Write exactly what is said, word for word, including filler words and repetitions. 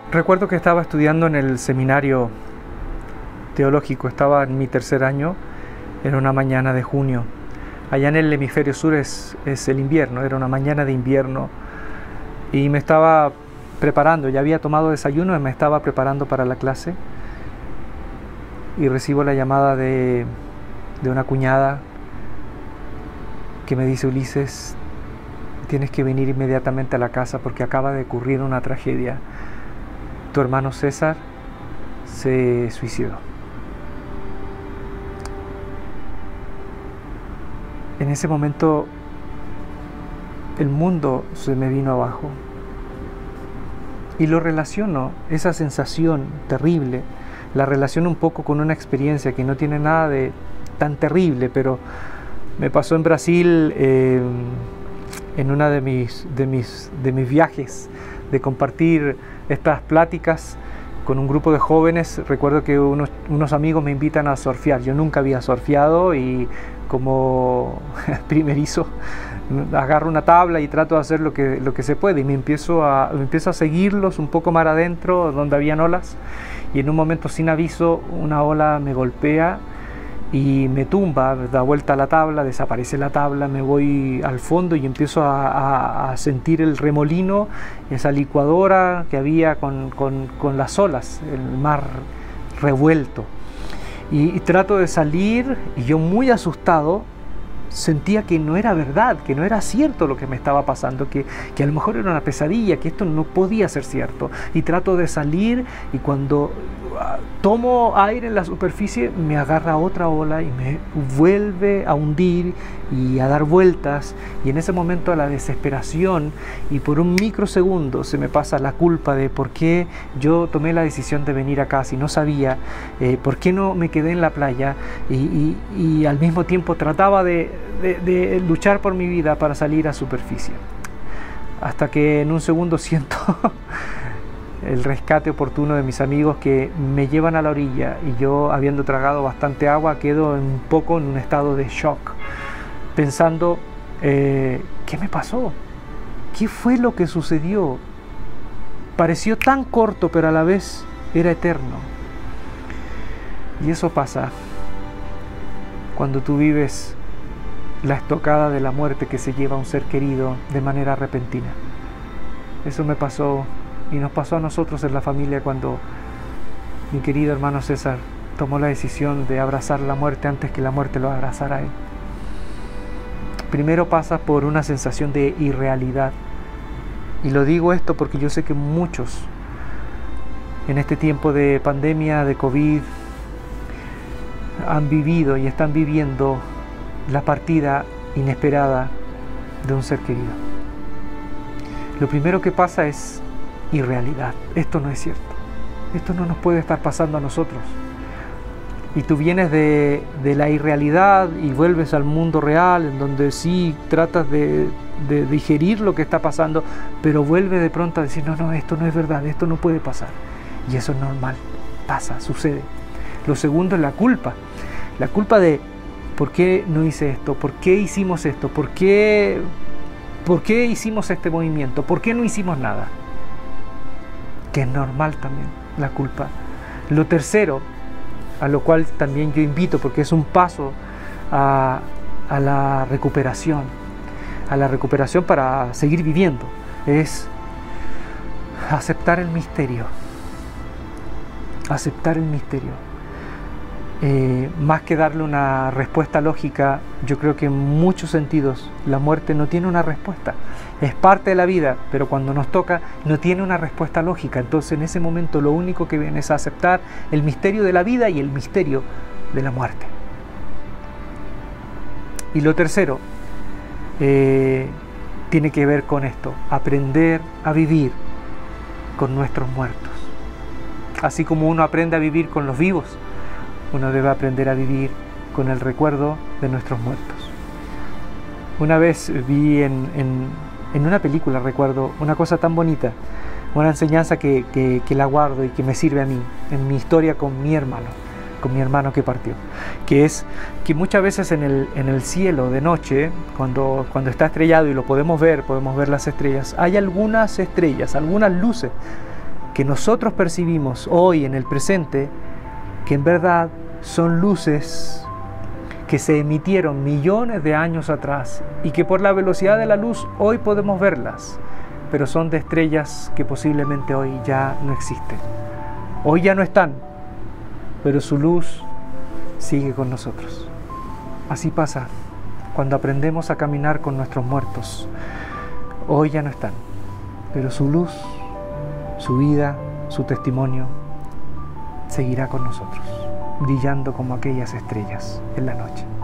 Recuerdo que estaba estudiando en el seminario teológico, estaba en mi tercer año, era una mañana de junio. Allá en el hemisferio sur es, es el invierno, era una mañana de invierno y me estaba preparando, ya había tomado desayuno y me estaba preparando para la clase y recibo la llamada de, de una cuñada que me dice: Ulises, tienes que venir inmediatamente a la casa porque acaba de ocurrir una tragedia. Tu hermano César se suicidó. En ese momento el mundo se me vino abajo y lo relaciono, esa sensación terrible, la relaciono un poco con una experiencia que no tiene nada de tan terrible, pero me pasó en Brasil eh, en una de mis, de, mis, de mis viajes, de compartir estas pláticas con un grupo de jóvenes. Recuerdo que unos, unos amigos me invitan a surfear. Yo nunca había surfeado y como primerizo agarro una tabla y trato de hacer lo que, lo que se puede y me empiezo, a, me empiezo a seguirlos un poco más adentro donde habían olas y en un momento sin aviso una ola me golpea y me tumba, da vuelta a la tabla, desaparece la tabla, me voy al fondo y empiezo a, a, a sentir el remolino, esa licuadora que había con, con, con las olas, el mar revuelto. Y, y trato de salir y yo muy asustado sentía que no era verdad, que no era cierto lo que me estaba pasando, que, que a lo mejor era una pesadilla, que esto no podía ser cierto. Y trato de salir y cuando tomo aire en la superficie me agarra otra ola y me vuelve a hundir y a dar vueltas, y en ese momento la desesperación y por un microsegundo se me pasa la culpa de por qué yo tomé la decisión de venir acá si no sabía, eh, por qué no me quedé en la playa y, y, y al mismo tiempo trataba de, de, de luchar por mi vida para salir a superficie, hasta que en un segundo siento el rescate oportuno de mis amigos que me llevan a la orilla y yo, habiendo tragado bastante agua, quedo un poco en un estado de shock, pensando, eh, ¿qué me pasó? ¿Qué fue lo que sucedió? Pareció tan corto, pero a la vez era eterno. Y eso pasa cuando tú vives la estocada de la muerte que se lleva a un ser querido de manera repentina. Eso me pasó y nos pasó a nosotros en la familia cuando mi querido hermano César tomó la decisión de abrazar la muerte antes que la muerte lo abrazara a él. Primero pasa por una sensación de irrealidad. Y lo digo esto porque yo sé que muchos en este tiempo de pandemia, de COVID, han vivido y están viviendo la partida inesperada de un ser querido. Lo primero que pasa es irrealidad. Esto no es cierto. Esto no nos puede estar pasando a nosotros. Y tú vienes de, de la irrealidad y vuelves al mundo real, en donde sí tratas de, de digerir lo que está pasando, pero vuelves de pronto a decir, no, no, esto no es verdad, esto no puede pasar. Y eso es normal, pasa, sucede. Lo segundo es la culpa. La culpa de, ¿por qué no hice esto? ¿Por qué hicimos esto? ¿Por qué, por qué hicimos este movimiento? ¿Por qué no hicimos nada? Que es normal también, la culpa. Lo tercero, a lo cual también yo invito, porque es un paso a, a la recuperación, a la recuperación para seguir viviendo, es aceptar el misterio, aceptar el misterio. Eh, más que darle una respuesta lógica, yo creo que en muchos sentidos la muerte no tiene una respuesta. Es parte de la vida, pero cuando nos toca no tiene una respuesta lógica. Entonces en ese momento lo único que viene es aceptar el misterio de la vida y el misterio de la muerte. Y lo tercero eh, tiene que ver con esto: aprender a vivir con nuestros muertos. Así como uno aprende a vivir con los vivos, uno debe aprender a vivir con el recuerdo de nuestros muertos. Una vez vi en, en, en una película, recuerdo, una cosa tan bonita, una enseñanza que, que, que la guardo y que me sirve a mí, en mi historia con mi hermano, con mi hermano que partió, que es que muchas veces en el, en el cielo de noche, cuando, cuando está estrellado y lo podemos ver, podemos ver las estrellas, hay algunas estrellas, algunas luces que nosotros percibimos hoy en el presente, que en verdad son luces que se emitieron millones de años atrás y que por la velocidad de la luz hoy podemos verlas, pero son de estrellas que posiblemente hoy ya no existen. Hoy ya no están, pero su luz sigue con nosotros. Así pasa cuando aprendemos a caminar con nuestros muertos. Hoy ya no están, pero su luz, su vida, su testimonio seguirá con nosotros, brillando como aquellas estrellas en la noche.